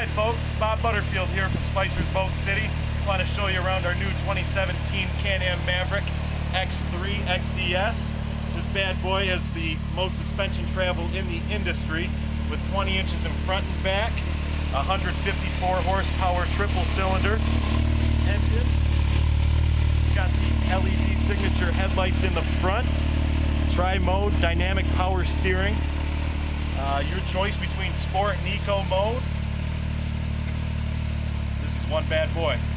Hi folks, Bob Butterfield here from Spicer's Boat City. Want to show you around our new 2017 Can-am Maverick X3 Xds. This bad boy has the most suspension travel in the industry with 20 inches in front and back, 154 horsepower triple cylinder engine. It's got the LED signature headlights in the front, tri-mode dynamic power steering. Your choice between sport and eco mode. This is one bad boy.